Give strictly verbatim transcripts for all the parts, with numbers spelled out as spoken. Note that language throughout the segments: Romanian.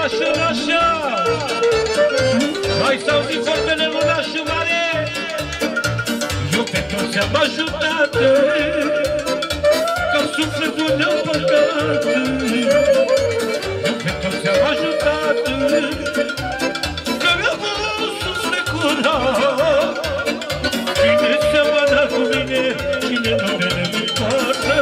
nașul așa. Mai s-au zis vorbele lui nașul mare. Eu pe toți am ajutat, că sufletul ne-a păcat. Eu pe toți am ajutat, că mi-a fost suflet curat. Cine seamănă cu mine, cine nu ne poartă.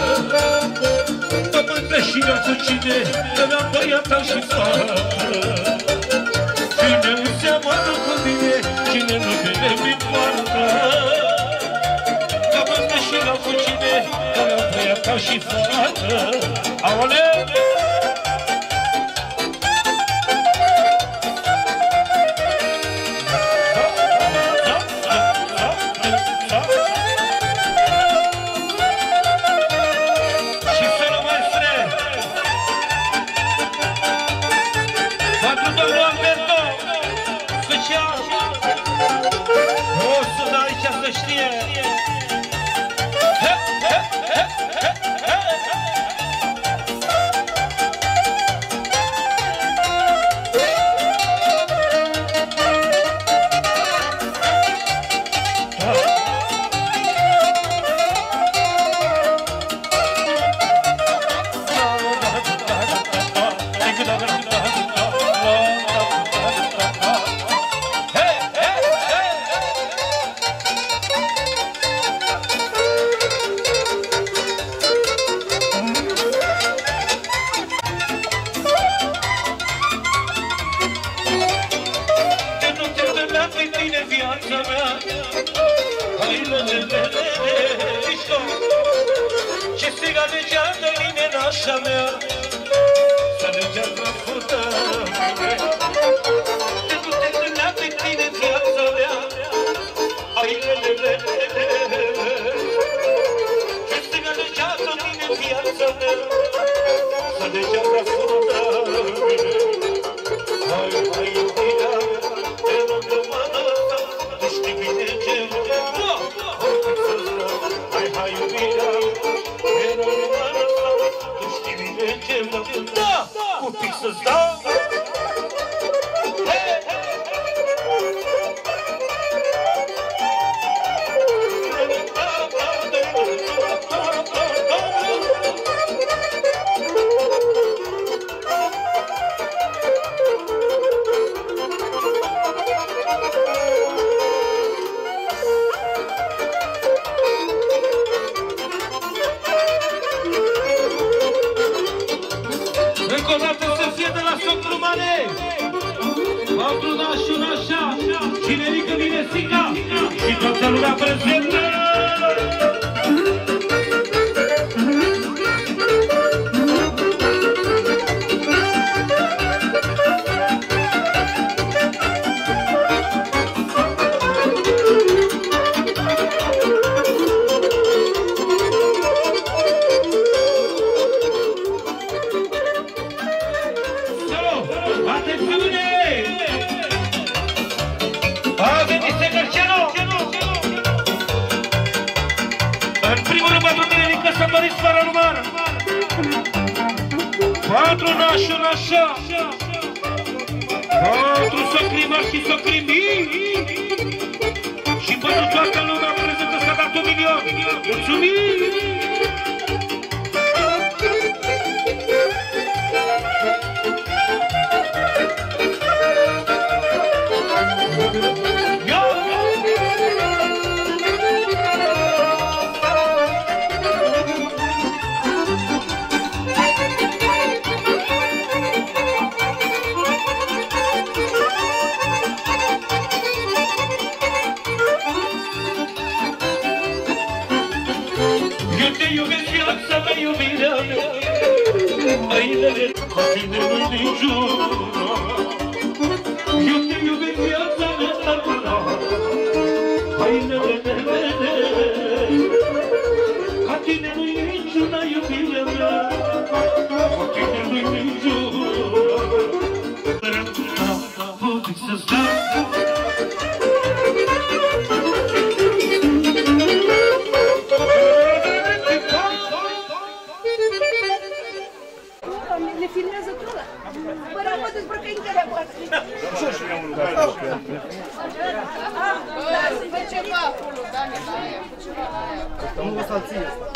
Mă mândră și eu cu cine, că mi-am băiat și fată. Cine seamănă cu mine, cine nu ne poartă. Mă mândră și eu cu cine, că mi-am băiat și fată. Aole! Ne filmează tu ăla? Până mă dezbrăcă în telefon. Fă ceva acolo, Dani, la aia. Ceva la aia. Nu o să-l ție asta.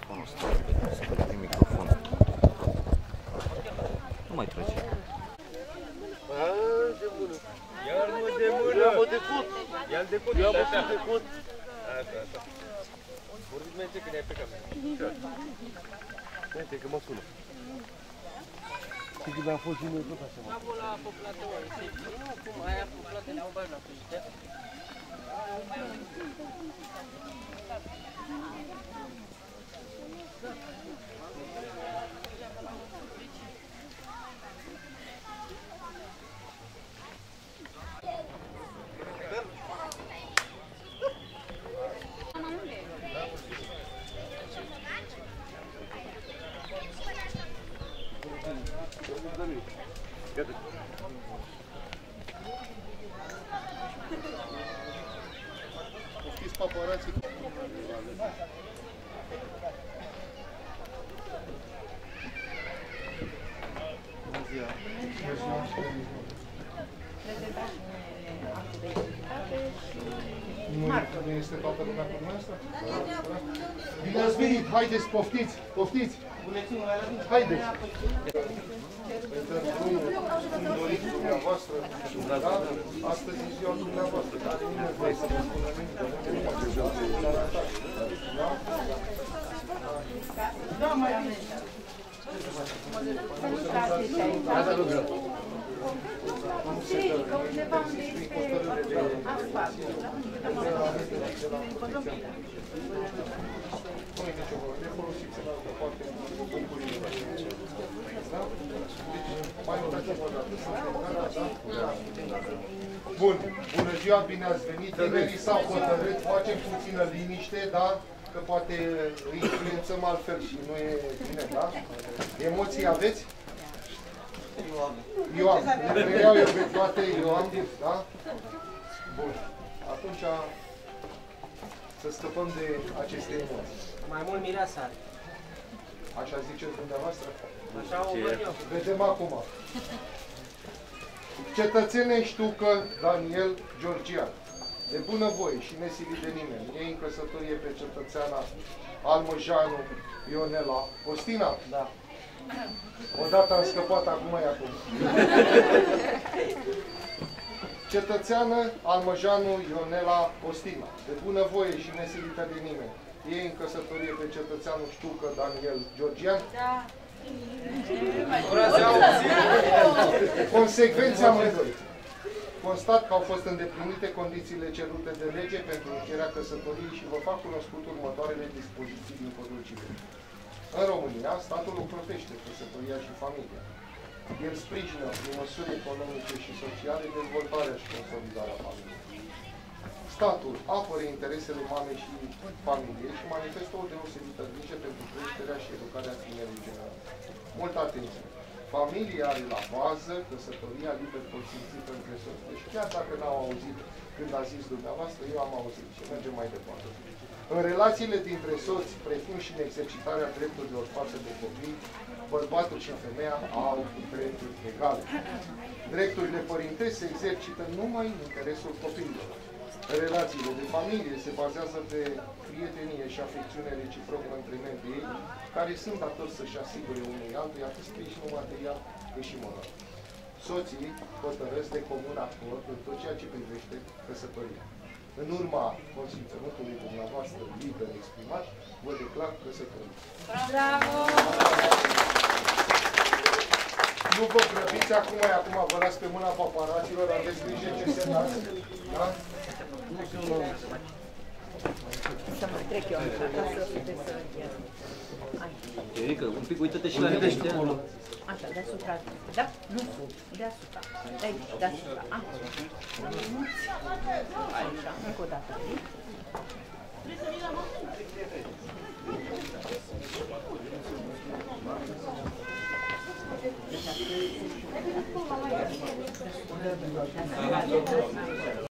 microfonul ăsta. Să vedem microfonul. Nu mai trece. Aaa, de mână. Ia-l mă de mână. Ia-mă de cut. Ia-l de cut. Ia-mă de cut. Asta, asta. Vorbiți mai încet că ne-ai pe cameră. Uite că mă sună. Știi când am fost și noi tot așa, mă? Acolo la populată, nu, cum, aia populată ne-au bani la păște. Poftiți paparații. Bună ziua! Nu este toată lumea cu dumneavoastră? Bine ați venit! Haideți, poftiți! Poftiți! Haideți! Pentru dorit dumneavoastră, da? Astăzi e ziua dumneavoastră, dar nimeni vrei să vă spună nimic, că nu ne face joc de arătați, da? Da, mai bine. Da, da, da. Nu se dă, nu există hotărâre de nu e nicio voră, le folosiți în altă parte în bucurie. Da? Mai uitați-vă o dată, suntem gata, da? Bun, bună ziua, bine ați venit. Tinerii s-au hotărât, facem puțină liniște, da? Că poate îi influențăm altfel și nu e bine, da? Emoții aveți? Eu am. Eu am. Le iau eu pe toate, eu am, da? Bun. Atunci să scăpăm de aceste emoții. Mai mult mireasa are. Așa ziceți dumneavoastră? Așa o văd eu. Vedem acum. Cetățene Ștucă Daniel Georgian, de bunăvoie și nesilit de nimeni, e în căsătorie pe cetățeana Almojanu Ionela Costina? Da. Odată am scăpat, acum e acum. Cetățeană Almojanu Ionela Costina, de bunăvoie și nesilită de nimeni, e în căsătorie pe cetățeanul Ștucă Daniel Georgian? Da. Consecvența amândoi. Constat că au fost îndeplinite condițiile cerute de lege pentru încheierea căsătoriei și vă fac cunoscut următoarele dispoziții din Codul Civil. În România, statul ocrotește căsătoria și familia. El sprijină prin măsuri economice și sociale dezvoltarea și consolidarea familiei. Statul apără interesele mamei și familiei și manifestă o deosebită grijă pentru creșterea și educarea tinerii general. Multă atenție! Familia are la bază căsătoria liber consimțită între soți. Deci chiar dacă n-au auzit când a zis dumneavoastră, eu am auzit și mergem mai departe. În relațiile dintre soți, precum și în exercitarea drepturilor față de copii, bărbatul și femeia au drepturi egale. Drepturile părintești se exercită numai în interesul copiilor. Relațiile de familie se bazează pe prietenie și afecțiune reciprocă între membrii ei, care sunt datori să-și asigure unui altul atât sprijinul material cât și moral. Soții hotărăsc de comun acord în tot ceea ce privește căsătoria. În urma consimțământului dumneavoastră liber exprimat, vă declar căsătorie. Bravo! Nu vă grăbiți acum, e acum vă las pe mâna paparaților, aveți grijă ce semnați. Da? Să mă trec eu așa, ca să puteți să iau. Erica, un pic uită-te și la niște. Așa, deasupra. Da? Nu sub, deasupra. De aici, deasupra. Așa. Așa, încă o dată. Thank you.